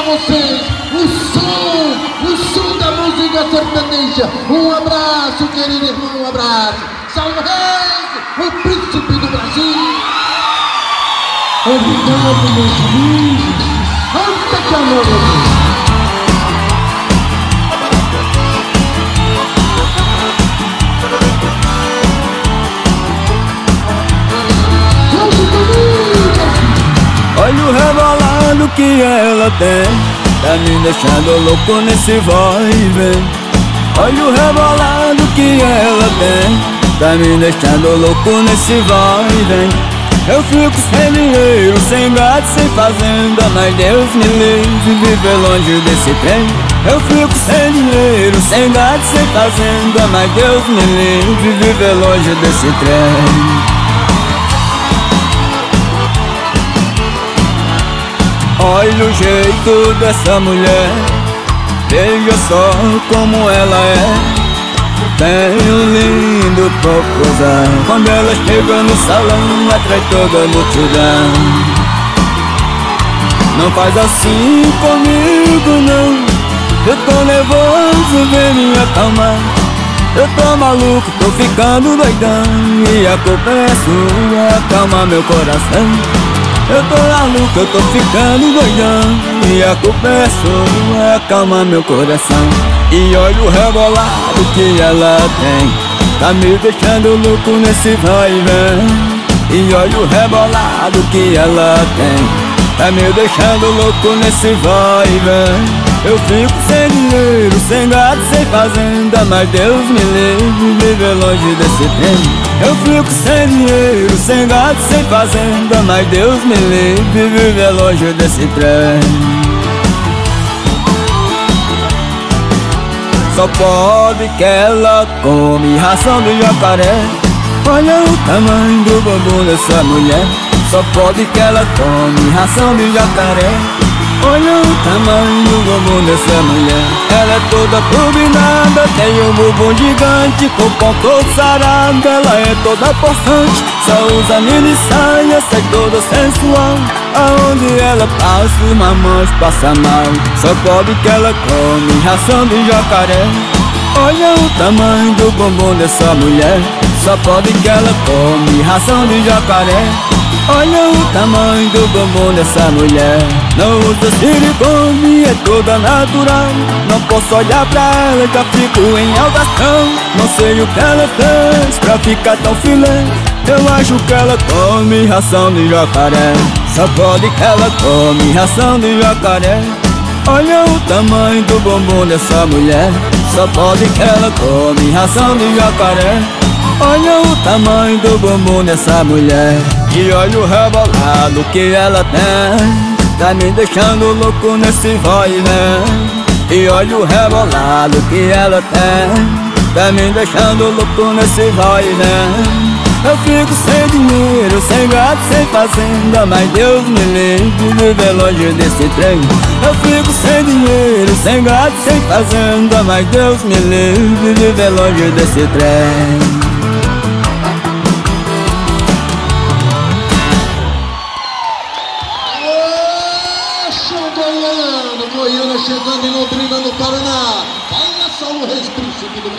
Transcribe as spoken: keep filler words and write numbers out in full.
pra vocês o som, o som da música sertaneja. Um abraço, querido irmão, um abraço. Salve Reis, o príncipe do Brasil. Obrigado, meus amigos. Anta que amor. Olha o rebolado que ela tem, tá me deixando louco nesse vai e vem. Olha o rebolado que ela tem, tá me deixando louco nesse vai e vem. Eu fico sem dinheiro, sem gato, sem fazenda, mas Deus me livre viver longe desse trem. Eu fico sem dinheiro, sem gato, sem fazenda, mas Deus me livre viver longe desse trem. Olha o jeito dessa mulher, veja só como ela é. Tem um lindo popozão, quando ela chega no salão atrai toda a multidão. Não faz assim comigo não, eu tô nervoso, vem me acalmar. Eu tô maluco, tô ficando doidão, e a culpa é sua, acalma meu coração. Eu tô maluco, eu tô ficando doidão, e a culpa é sua, acalma meu coração. E olha o rebolado que ela tem, tá me deixando louco nesse vai e vem. E olha o rebolado que ela tem, tá me deixando louco nesse vai e vem. Eu fico sem dinheiro, sem gato, sem fazenda, mas Deus me livre viver longe desse trem. Eu fico sem dinheiro, sem gato, sem fazenda, mas Deus me livre viver longe desse trem. Só pode que ela come ração do jacaré. Olha o tamanho do bumbum dessa mulher. Só pode que ela come ração do jacaré. Olha o tamanho do bumbum dessa mulher. Ela é toda turbinada, tem um bumbum gigante, com pão todo sarado. Ela é toda possante, só usa mini saia, sai toda sensual. Aonde ela passa, os mamães passam mal. Só pode que ela come ração de jacaré. Olha o tamanho do bumbum dessa mulher. Só pode que ela come ração de jacaré. Olha o tamanho do bumbum dessa mulher. Não usa silicone, é toda natural. Não posso olhar pra ela, já fico em altação. Não sei o que ela fez pra ficar tão filé. Eu acho que ela come ração de jacaré. Só pode que ela come ração de jacaré. Olha o tamanho do bumbum dessa mulher. Só pode que ela come ração de jacaré. Olha o tamanho do bumbum dessa mulher. E olha o rebolado que ela tem, tá me deixando louco nesse vai e vem. E olha o rebolado que ela tem, tá me deixando louco nesse vai e vem. Eu fico sem dinheiro, sem gato, sem fazenda, mas Deus me livre viver longe desse trem. Eu fico sem dinheiro, sem gato, sem fazenda, mas Deus me livre viver longe desse trem. Goiânia chegando em Londrina, no Paraná. Olha só o Reis, príncipe do